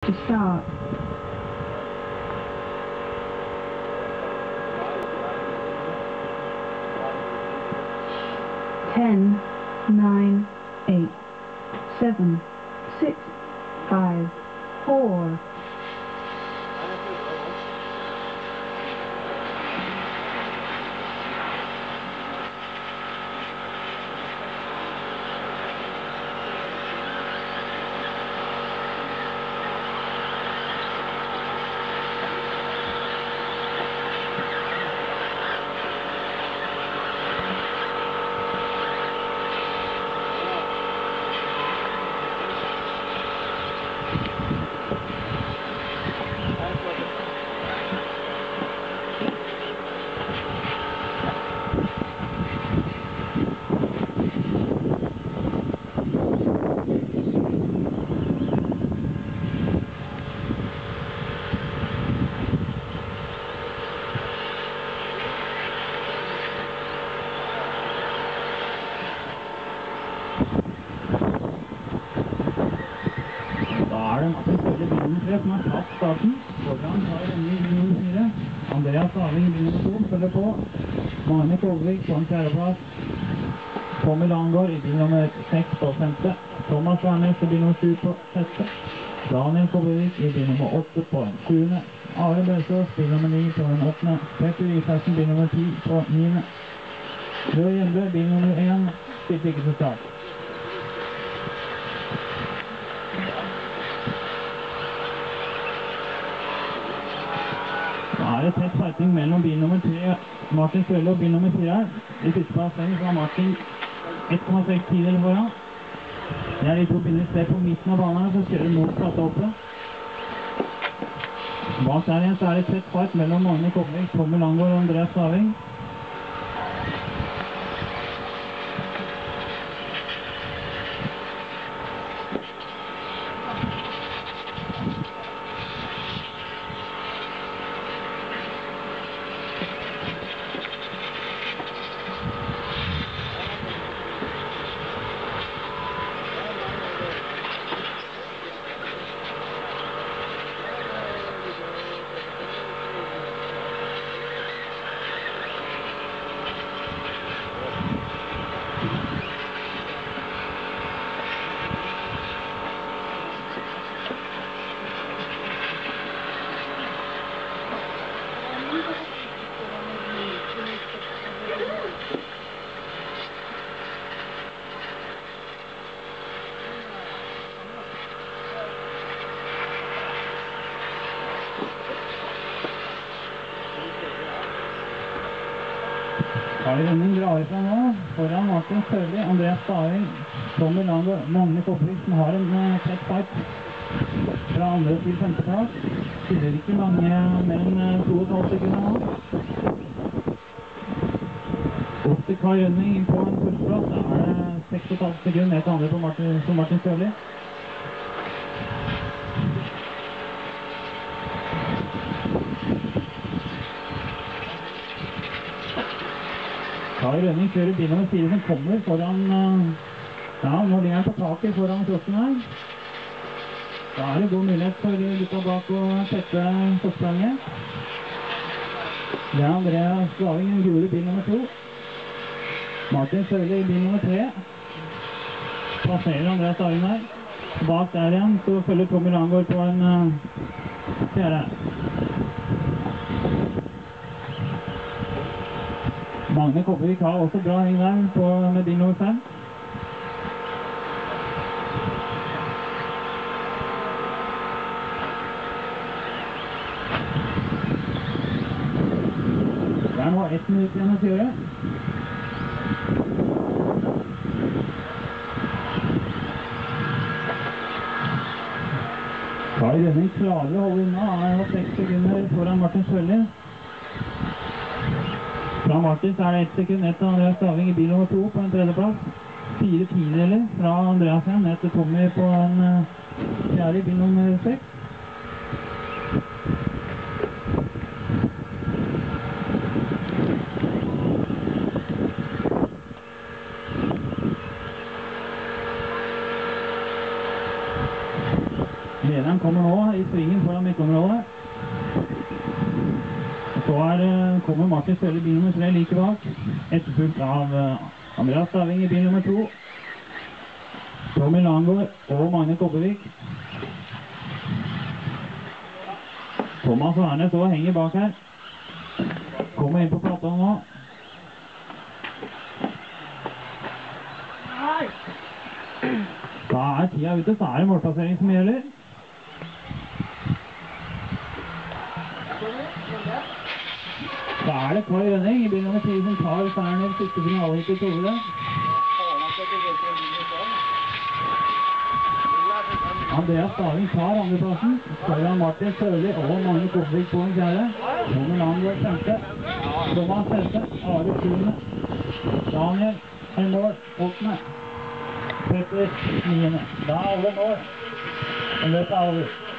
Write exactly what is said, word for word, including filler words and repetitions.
to start. Ten, nine, eight, seven, six, five, four. Som har tatt starten. Foran har Rønning i bil nummer fire. Andreas Staving i bil nummer to følger på. Magne Kovvik på en fjerdeplass. Tommy Langgaard i bil nummer seks på femte. Thomas Værnes i bil nummer sju på sjette. Daniel Kovvik i bil nummer åtte på en sjuende. Are Bøsås bil nummer ni på en åttende. Petter Isaksen bil nummer ti på niende. Rød Hjembe bil nummer én stilte ikke til start. Da er det tett fighting mellom bil nummer tre, Martin Svelle og bil nummer fire. I første plassering så har Martin ett komma seks tideler foran. Det er de to bilene sted på midten av banen som kjører mot plattehoppet. Bak der igjen så er det tett fight mellom Magne Kovvik, Tommy Langgaard og Andreas Staving. Kari Rønning drar ifra nå, foran Martin Sørli, Andreas Staving, Tommy Langgaard, Magne Kovvik som har en uh, tett fight fra andre til femteplass. Stiller ikke mange mer enn uh, to og et halvt sekunder nå. Opp til Kari Rønning på en førsteplass, da er det seks og et halvt sekunder ned til andre på Martin, som Martin Sørli. Kari Rønning kjører bil nummer fire som kommer foran, ja, nå ligger han på taket foran kroppen her. Da er det god mulighet for gutta bak å tette forspranget. Det er Andreas Staving i gule bil nummer to. Martin Sørli i bil nummer tre. Passerer Andreas Staving her. Bak der igjen så følger Tommy Langgaard på en uh, fjerde. Magne Kovvik har også bra heng der på, med bil nummer fem. Det er nå ett minutt igjen å kjøre. Kari Rønning klarer å holde unna. Han har hatt seks sekunder foran Martin Sørli. Fra Martin så er det ett sekund ned til Andreas Staving i bil nummer to på en tredjeplass. Fire tideler fra Andreas igjen ned til Tommy på en fjerde i bil nummer seks. Lederen kommer nå i svingen foran mekkområdet. Så er, kommer Martin Støle i bil nummer tre like bak, etterfulgt av Andreas Staving i bil nummer to, Tommy Langgaard og Magne Kobbevik. Thomas Værnes også henger bak her. Kommer inn på platåen nå. Da er tida ute, så er det målplassering som gjelder. Da er det Kåre Rønning i bil nummer ti som tar seieren i siste finale hit i Tore. Andreas Staving tar andreplassen, foran Martin Sørli og Magne Kobbevik på en fjerde. Tommy Langgaard femte, Thomas sjette, Are sjuende, Daniel Elmår åttende, Petter niende. Da er alle mål. Og løpet er over.